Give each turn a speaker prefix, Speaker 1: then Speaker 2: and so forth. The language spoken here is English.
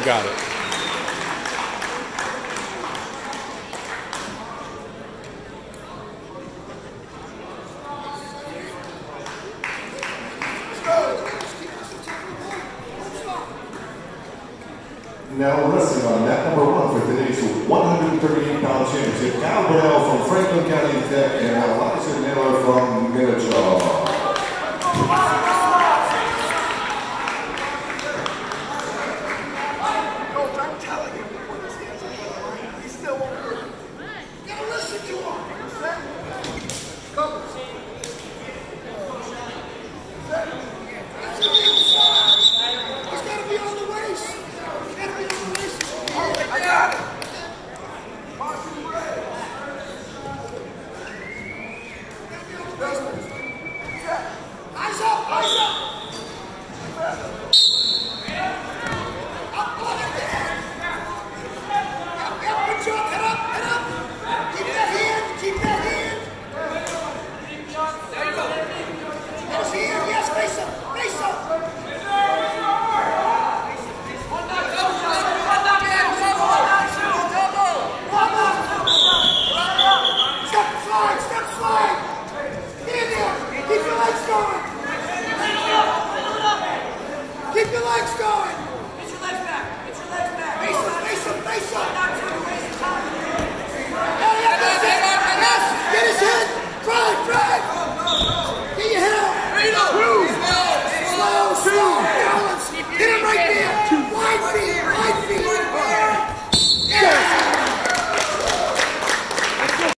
Speaker 1: got it.
Speaker 2: Now wrestling on mat number 1 for today's 138-pound championship, Cal Burnell from Franklin County Tech and Elijah Naylor from Miniature.
Speaker 3: Keep your legs going! Get your legs back! Get your legs back! Face up! Face up! Face up! Yes! Get his head! Drive! Drive! Get your head up! Slow! Balance! Hit him right there!